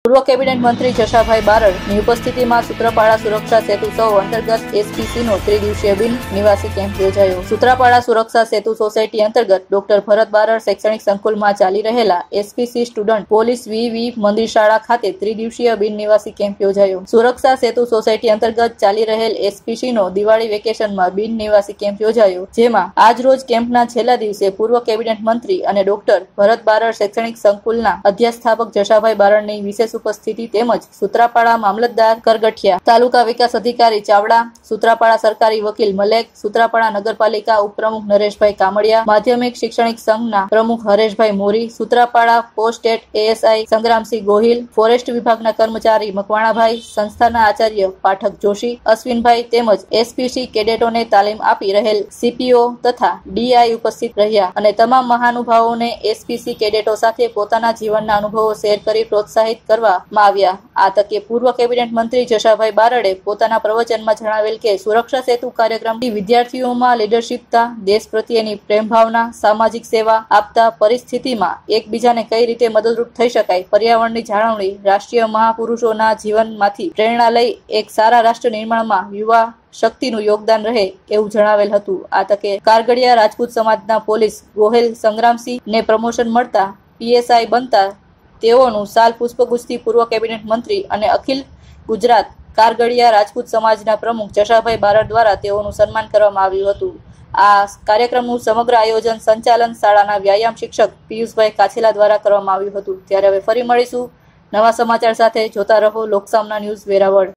પૂર્વ કેબિનેટ મંત્રી જશાભાઈ બારડની ઉપસ્થિતિમાં સૂત્રાપાડા સુરક્ષા સેતુ સૌ અંતર્ગત એસપીસીનો ત્રિદિવસીય બિન નિવાસી કેમ્પ યોજાયો। સૂત્રાપાડા સુરક્ષા સેતુ સોસાયટી અંતર્ગત ડોક્ટર ભરત બારડ શૈક્ષણિક સંકુલમાં ચાલી રહેલા એસપીસી સ્ટુડન્ટ પોલીસ વી મંદિર શાળા ખાતે ત્રિદિવસીય બિન નિવાસી કેમ્પ યોજાયો। સુરક્ષા સેતુ સોસાયટી અંતર્ગત ચાલી રહેલ એસપીસીનો દિવાળી વેકેશનમાં બિન નિવાસી કેમ્પ યોજાયો, જેમાં આજ રોજ કેમ્પના છેલ્લા દિવસે પૂર્વ કેબિનેટ મંત્રી અને ડોક્ટર ભરત બારડ શૈક્ષણિક સંકુલના અધ્યાસ્થાપક જશાભાઈ બારડની વિશેષ ઉપસ્થિતિ તેમજ સૂત્રાપાડા મામલતદાર કરગઠિયા, તાલુકા વિકાસ અધિકારી ચાવડા, સૂત્રાપાડા સરકારી વકીલ મલેક, સૂત્રાપાડા નગરપાલિકા ઉપપ્રમુખ નરેશભાઈ કામડિયા, માધ્યમિક શૈક્ષણિક સંઘના પ્રમુખ Hareshbhai Mori, Sutrapada post ASI Sangramsinh Gohil, forest વિભાગના કર્મચારી મકવાણાભાઈ, સંસ્થાના આચાર્ય પાઠક જોશી, અશ્વિનભાઈ તેમજ એસપીસી કેડેટોને તાલીમ આપી રહેલ સીપીઓ તથા ડીઆઈ ઉપસ્થિત રહ્યા અને તમામ મહાનુભાવોને એસપીસી કેડેટો સાથે પોતાના જીવનના અનુભવો શેર કરી પ્રોત્સાહિત કરવામાં આવ્યા। આ તકે પૂર્વ કેબિનેટ મંત્રી જશાભાઈ બારડે પોતાના પ્રવચનમાં જણાવેલ કે સુરક્ષા સેતુ કાર્યક્રમથી વિદ્યાર્થીઓમાં લીડરશીપતા, દેશ પ્રત્યેની પ્રેમ ભાવના, સામાજિક સેવા આપતા પરિસ્થિતિમાં એકબીજાને કઈ રીતે મદદરૂપ થઈ શકાય, પર્યાવરણની જાળવણી, રાષ્ટ્રીય મહાપુરુષોના જીવનમાંથી પ્રેરણા લઈ એક સારા રાષ્ટ્ર નિર્માણમાં યુવા શક્તિનું યોગદાન રહે એવું જણાવેલ હતું। આ તકે કારગડિયા રાજપૂત સમાજના પોલીસ ગોહિલ સંગ્રામસિંહને પ્રમોશન મળતા પીએસઆઈ બનતા તેઓનું સાલ પુષ્પગુચ્છથી પૂર્વ કેબિનેટ મંત્રી અને અખિલ ગુજરાત કારગડિયા રાજપૂત સમાજના પ્રમુખ જશાભાઈ બારડ દ્વારા તેઓનું સન્માન કરવામાં આવ્યું હતું। આ કાર્યક્રમનું સમગ્ર આયોજન સંચાલન શાળાના વ્યાયામ શિક્ષક પિયુષભાઈ કાછેલા દ્વારા કરવામાં આવ્યું હતું। ત્યારે હવે ફરી મળીશું નવા સમાચાર સાથે। જોતા રહો લોકસામના ન્યૂઝ વેરાવળ।